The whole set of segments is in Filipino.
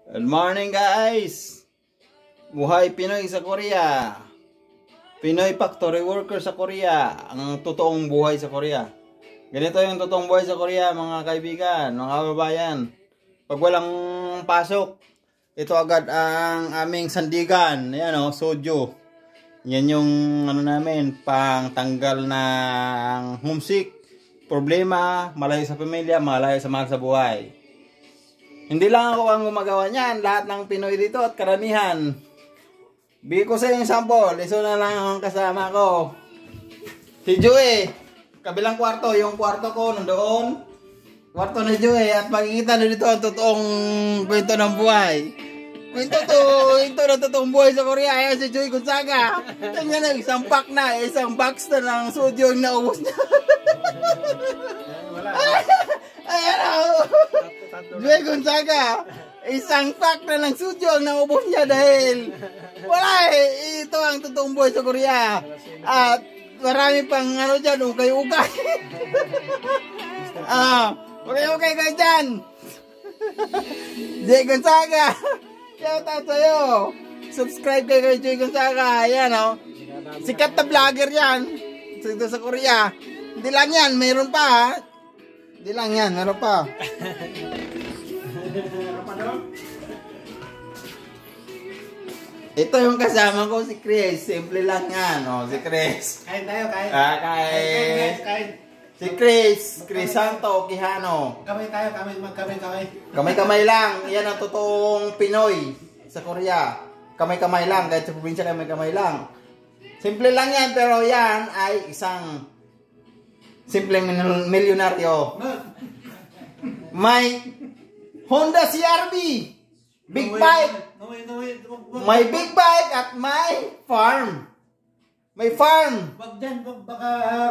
Good morning guys! Buhay Pinoy sa Korea. Pinoy factory worker sa Korea. Ang totoong buhay sa Korea. Ganito yung totoong buhay sa Korea mga kaibigan, mga kababayan. Pag walang pasok, ito agad ang aming sandigan. Ayan o, soju. Yan yung ano namin, pang tanggal ng homesick, problema, malayo sa pamilya, malayo sa mahal sa buhay. Hindi lang ako ang gumagawa niyan, lahat ng Pinoy dito at karamihan. Bigay ko sa yung sample, iso na lang ang kasama ko. Si Joey, kabilang kwarto, yung kwarto ko nandoon. Kwarto ni Joey at makikita na dito ang totoong kwento ng buhay. Kwento ng totoong buhay sa Korea. Ayan si Joey Gonzaga. Tingnan na, isang pack na, isang box na ng soju yung naubos niya. Ayan o. Joey Gonzaga. Isang pack na ng soju ang naubos niya dahil wala eh. Ito ang totoong buhay sa Korea. At marami pang ano dyan, ukay-ukay. Okay kayo dyan. Joey Gonzaga. Shout out sa'yo. Subscribe kayo kay Joey Gonzaga. Ayan o. Sikat na vlogger yan. Dito sa Korea. Hindi lang yan. Mayroon pa ha. Hindi lang yan. Mayroon pa. Ito yung kasama ko si Chris. Simple lang yan. O, si Chris. Kain tayo, kain. Kain. Si Chris Santo Quijano. Kamay tayo, kamay. Kamay-kamay lang. Yan ang totoong Pinoy sa Korea. Kamay-kamay lang. Kahit sa probinsya, kamay-kamay lang. Simple lang yan, pero yan ay isang simpleng milyonaryo. May Honda CR-V. Big bike. May big bike at may farm. May farm. Wag dyan, baka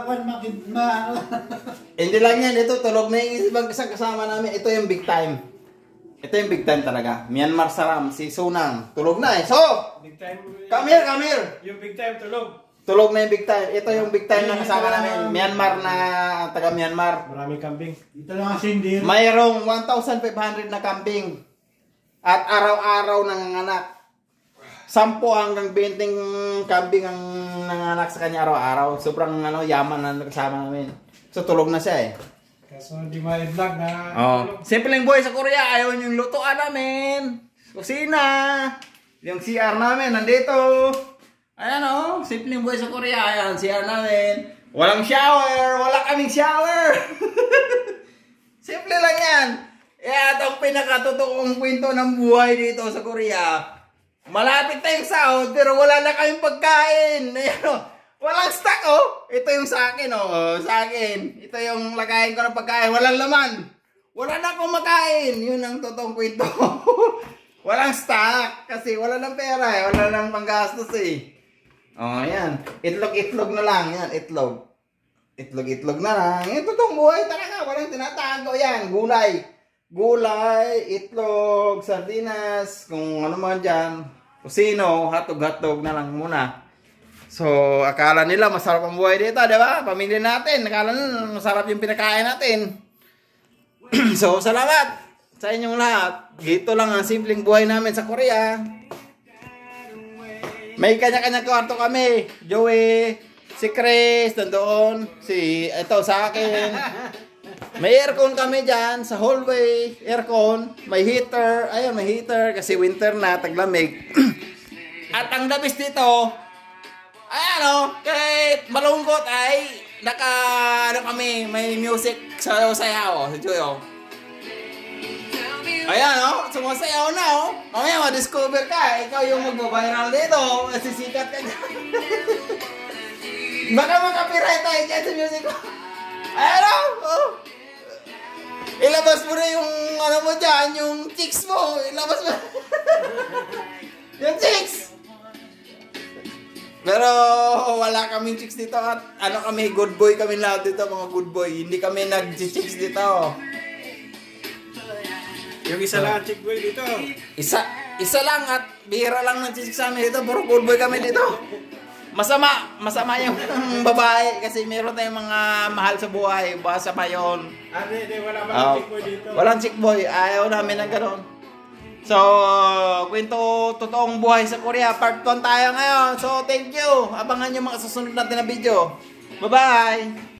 Hindi lang yan. Ito, tulog na yung isang kasama namin. Ito yung big time. Ito yung big time talaga. Myanmar Saram, si Sunang. Tulog na eh. So, big time. Come here. Yung big time tulog. Tulog na yung big time. Ito yung big time na kasama namin. Myanmar na taga Myanmar. Maraming kambing. Ito lang ang sindir. Mayroong 1,500 na kambing. At araw-araw nanganganak. 10 hanggang 20 kambing ang nanganak sa kanya araw-araw. Sobrang yaman na kasama namin. So tulog na siya eh. Kaso hindi ma-vlog na. Simpleng buhay sa Korea. Ayaw yung lutuan namin. Kusina. Yung CR namin nandito. Ayan o. Simpleng buhay sa Korea. Ayan, CR namin. Walang shower. Wala kaming shower. Simple lang yan. At ang pinakatotoong kwento ng buhay dito sa Korea. Malapit tayong sahod pero wala na kaming pagkain. Ayan o. Walang stock oh. Ito yung sa akin oh. Sa akin. Ito yung lagayin ko ng pagkain. Walang laman. Wala na akong makain. Yun ang totoong kwento. Walang stock. Kasi wala ng pera eh. Wala ng panggastos eh. Oh, ayan. Itlog na lang. Yan, itlog. Itlog na lang. Yung totoong buhay talaga. Walang tinatago yan. Gulay, itlog, sardinas, kung ano man dyan. Kusino, hotdog na lang muna. So, akala nila masarap ang buhay dito, di ba? Pamilya natin. Akala nila masarap yung pinakain natin. So, salamat sa inyong lahat. Dito lang ang simpleng buhay namin sa Korea. May kanya-kanya kwarto kami. Joey, si Chris, nandoon. Ito sa akin. May aircon kami dyan sa hallway. Aircon. May heater. Ayun, may heater. Kasi winter na, taglamig. At ang labis dito, ayan o, kahit malungkot ay kami, may music sayaw-sayaw. Si Joy o. Ayan o, sumasayaw na o. Mamaya ma-discover ka, ikaw yung mag-viral dito. Masisikat ka dyan. Baka makapiright tayo dyan sa music ko. Ayan o. Ilabas mo na yung ano mo dyan, yung chicks mo. Ilabas mo. Yung chicks. Pero wala kaming chicks dito at kami, good boy kami lahat dito, mga good boy. Hindi kami nag-chicks dito. Yung isa lang ang chick boy dito. Isa lang at bihira lang ng chicks sa amin dito. Puro good boy kami dito. Masama yung babae kasi meron tayong mga mahal sa buhay. Masama yun. Hindi, wala ba chick boy dito? Walang chick boy. Ayaw namin ng gano'n. So, kwento totoong buhay sa Korea. Part 1 tayo ngayon. So, thank you. Abangan nyo mga susunod natin na video. Bye-bye!